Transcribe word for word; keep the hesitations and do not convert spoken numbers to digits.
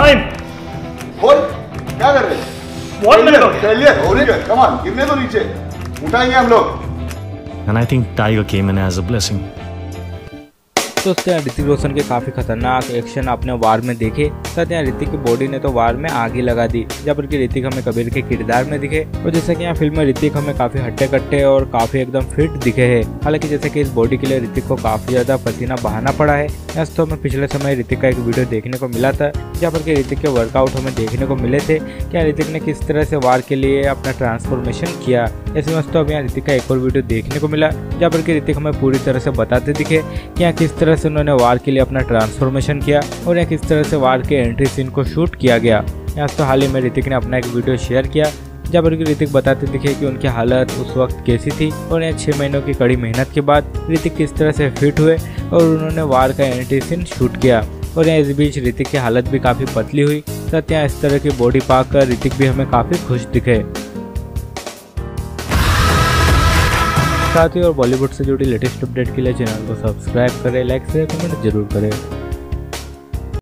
Time. बोल क्या कर रहे हैं? One minute हो गया। फेलियर हो रही है, कम ऑन, गिरने दो नीचे, उठाएंगे हम लोग। And I think Tiger came in as a blessing. दोस्तों यहाँ ऋतिक रोशन के काफी खतरनाक एक्शन आपने वार में देखे। साथ यहाँ ऋतिक की बॉडी ने तो वार में आग ही लगा दी, जहाँ पर कि ऋतिक हमें कबीर के किरदार में दिखे। और जैसा कि यहाँ फिल्म में ऋतिक हमें काफी हट्टे कट्टे और काफी एकदम फिट दिखे है। हालांकि जैसे कि इस बॉडी के लिए ऋतिक को काफी ज्यादा पसीना बहाना पड़ा है। यहाँ तो हमें पिछले समय ऋतिक का एक वीडियो देखने को मिला था, जहाँ पर कि ऋतिक के वर्कआउट हमें देखने को मिले थे। क्या ऋतिक ने किस तरह से वार के लिए अपना ट्रांसफॉर्मेशन किया। ऐसे में तो अब यहाँ ऋतिक का एक और वीडियो देखने को मिला, जहाँ पर कि ऋतिक हमें पूरी तरह से बताते दिखे कि यहाँ किस तरह से उन्होंने वार के लिए अपना ट्रांसफॉर्मेशन किया और यहाँ किस तरह से वार के एंट्री सीन को शूट किया गया। यहाँ तो हाल ही में ऋतिक ने अपना एक वीडियो शेयर किया, जहाँ पर ऋतिक बताते दिखे कि उनकी हालत उस वक्त कैसी थी और यहाँ छह महीनों की कड़ी मेहनत के बाद ऋतिक किस तरह से फिट हुए और उन्होंने वार का एंट्री सीन शूट किया। और यहाँ इस बीच ऋतिक की हालत भी काफी पतली हुई। साथ यहाँ इस तरह की बॉडी पाकर ऋतिक भी हमें काफी खुश दिखे। साथ ही और बॉलीवुड से जुड़ी लेटेस्ट अपडेट के लिए चैनल को सब्सक्राइब करें, लाइक शेयर कमेंट जरूर करें।